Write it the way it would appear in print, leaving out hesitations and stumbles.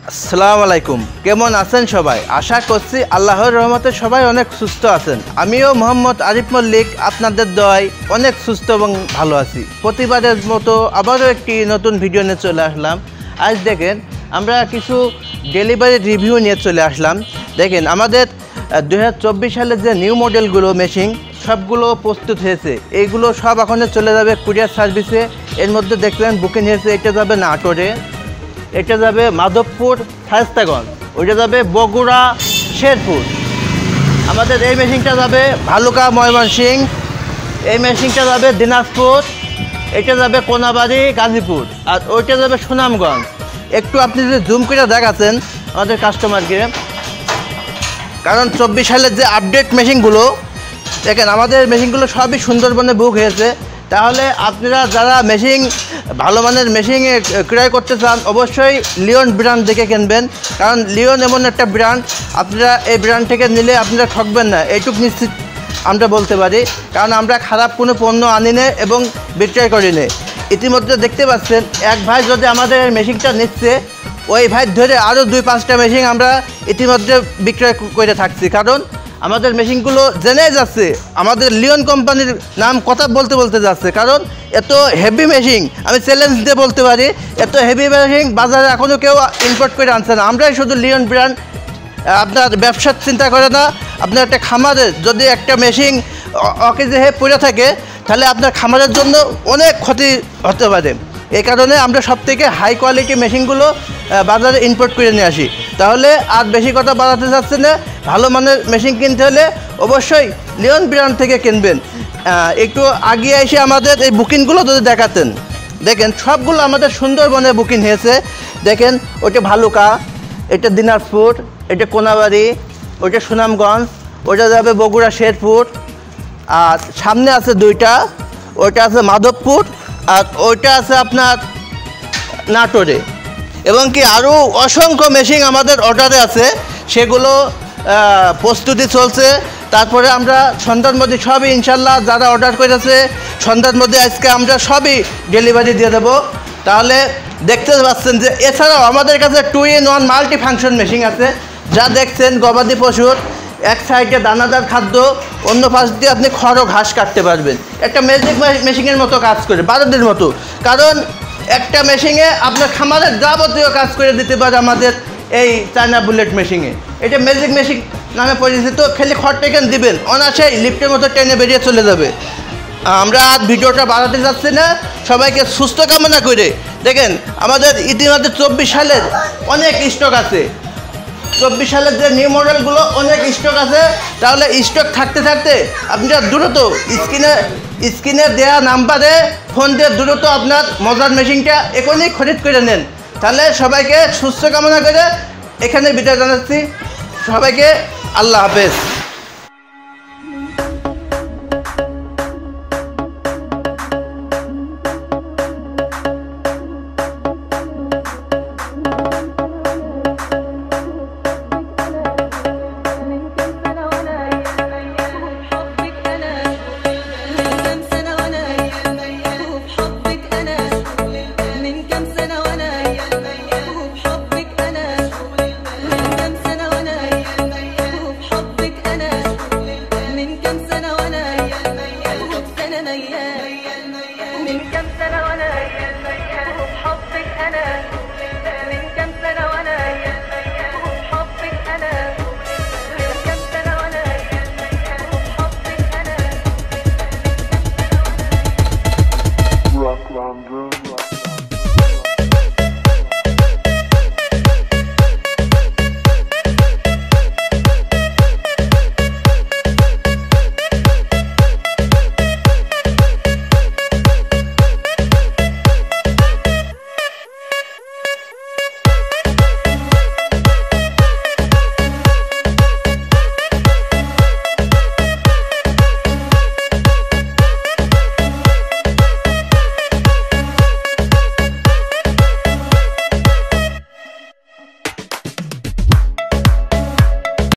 আসসালামু আলাইকুম। কেমন আছেন সবাই? আশা করছি আল্লাহর রহমতে সবাই অনেক সুস্থ আছেন। আমিও মোহাম্মদ আরিফ মল্লিক আপনাদের দোয়ায় অনেক সুস্থ এবং ভালো আছি। প্রতিবারের মতো আবারও একটি নতুন ভিডিও নিয়ে চলে আসলাম। আজ দেখেন আমরা কিছু ডেলিভারি রিভিউ নিয়ে চলে আসলাম। দেখেন আমাদের 2024 সালের যে নিউ মডেলগুলো মেশিন সবগুলো প্রস্তুত হয়েছে। এইগুলো সব এখন চলে যাবে কুরিয়ার সার্ভিসে। এর মধ্যে দেখলেন বুকিং হয়েছে, এটা যাবে নাটোরে, এটা যাবে মাধবপুর শায়েস্তাগঞ্জ, ওইটা যাবে বগুড়া শেরপুর। আমাদের এই মেশিনটা যাবে ভালুকা ময়মনসিংহ, এই মেশিনটা যাবে দিনাজপুর, এটা যাবে কোনাবাড়ি গাজীপুর, আর ওইটা যাবে সুনামগঞ্জ। একটু আপনি যদি জুম করে দেখাচ্ছেন আমাদের কাস্টমারকে, কারণ 24 সালের যে আপডেট মেশিনগুলো দেখেন আমাদের মেশিনগুলো সবই সুন্দরবনে বুক হয়েছে। তাহলে আপনারা যারা মেশিন ভালো মানের মেশিন ক্রয় করতে চান অবশ্যই লিওন ব্র্যান্ড দেখে কিনবেন, কারণ লিওন এমন একটা ব্র্যান্ড আপনারা এই ব্র্যান্ড থেকে নিলে আপনারা ঠকবেন না, এইটুকু নিশ্চিত আমরা বলতে পারি। কারণ আমরা খারাপ কোনো পণ্য আনি না এবং বিক্রয় করি না। ইতিমধ্যে দেখতে পাচ্ছেন এক ভাই যদি আমাদের মেশিনটা নিচ্ছে, ওই ভাই ধরে আরও 2-5টা মেশিন আমরা ইতিমধ্যে বিক্রয় করে থাকছি। কারণ আমাদের মেশিনগুলো জেনে যাচ্ছে, আমাদের লিওন কোম্পানির নাম কথা বলতে বলতে যাচ্ছে। কারণ এত হেভি মেশিন, আমি চ্যালেঞ্জ দিয়ে বলতে পারি, এত হেভি মেশিন বাজারে এখনও কেউ ইম্পোর্ট করে আনছে না। আমরাই শুধু লিওন ব্র্যান্ড। আপনার ব্যবসার চিন্তা করে না, আপনার একটা খামারের যদি একটা মেশিন অকেজে হয়ে পড়ে থাকে তাহলে আপনার খামারের জন্য অনেক ক্ষতি হতে পারে। এই কারণে আমরা সবথেকে হাই কোয়ালিটি মেশিনগুলো বাজারে ইম্পোর্ট করে নিয়ে আসি। তাহলে আর বেশি কথা বাড়াতে চাচ্ছে না, ভালো মানের মেশিন কিনতে হলে অবশ্যই লিওন ব্র্যান্ড থেকে কিনবেন। একটু আগে এসে আমাদের এই বুকিংগুলো যদি দেখাতেন, দেখেন সবগুলো আমাদের সুন্দরবনে বুকিং হয়েছে। দেখেন ওইটা ভালুকা, এটা দিনাজপুর, এটা কোনাবাড়ি, ওইটা সুনামগঞ্জ, ওইটা যাবে বগুড়া শেরপুর, আর সামনে আছে 2টা, ওইটা আছে মাধবপুর, আর ওইটা আছে আপনার নাটোরে। এবং কি আরও অসংখ্য মেশিন আমাদের অর্ডারে আছে, সেগুলো প্রস্তুতি চলছে। তারপরে আমরা সন্ধ্যার মধ্যে সবই ইনশাল্লাহ যারা অর্ডার করেছে সন্ধ্যার মধ্যে আজকে আমরা সবই ডেলিভারি দিয়ে দেবো। তাহলে দেখতে পাচ্ছেন যে এছাড়াও আমাদের কাছে 2-in-1 মাল্টি ফাংশন মেশিন আছে, যা দেখছেন গবাদি পশুর এক সাইডে দানাদার খাদ্য, অন্য পাশ দিয়ে আপনি খড় ঘাস কাটতে পারবেন। একটা ম্যাজিক মেশিনের মতো কাজ করে, বারোদের মতো। কারণ একটা মেশিনে আপনার খামারের যাবতীয় কাজ করে দিতে পারে আমাদের এই চায়না বুলেট মেশিনে। এটা ম্যাজিক মেশিন নামে পরিচিত। খালি খড় টেকেন দিবেন, অনায়াসেই লিফটের মতো টেনে বেরিয়ে চলে যাবে। আমরা আর ভিডিওটা বাড়াতে যাচ্ছি না, সবাইকে সুস্থ কামনা করে। দেখেন আমাদের ইতিমধ্যে 24 সালের অনেক স্টক আছে, 24 সালের যে নিউ মডেলগুলো অনেক স্টক আছে। তাহলে স্টক থাকতে থাকতে আপনারা দ্রুত স্ক্রিনে দেওয়া নাম্বারে ফোন দিয়ে দ্রুত আপনার মজার মেশিনটা এখনই খরিদ করে নেন। তাহলে সবাইকে সুস্থ কামনা করে এখানে বিদায় জানাচ্ছি। সবাইকে আল্লাহ হাফেজ।